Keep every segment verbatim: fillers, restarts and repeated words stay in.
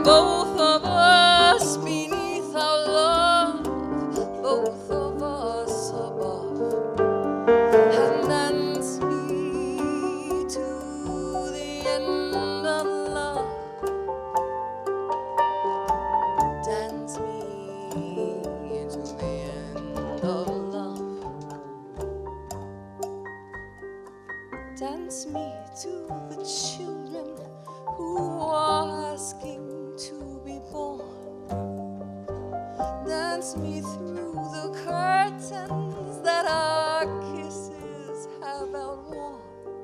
both of us beneath our love, both of us above, and dance me to the end of love. Dance me to the end of love. Dance me to the children who are asking to be born. Dance me through the curtains that our kisses have outworn.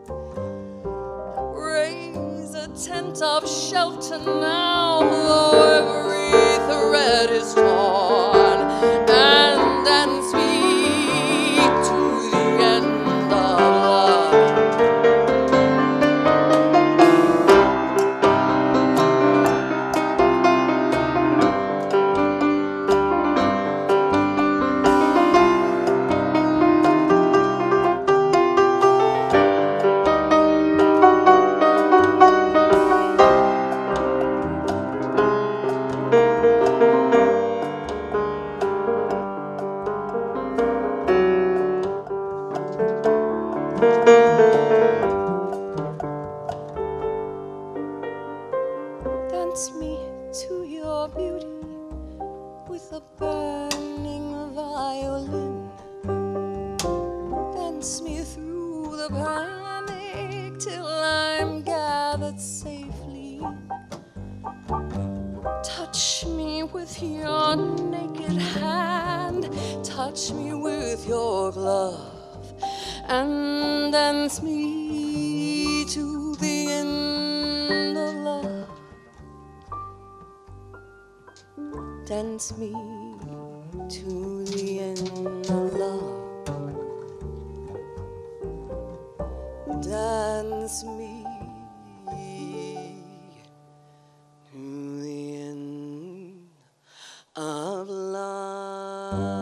Raise a tent of shelter now, though every thread is torn, and dance me to the end of love. Dance me to your beauty with a burning violin. Dance me through the panic till I'm gathered safely in. Touch me with your naked hand, touch me with your glove, and dance me to the end of love. Dance me to the end of love. Dance me to the end of love.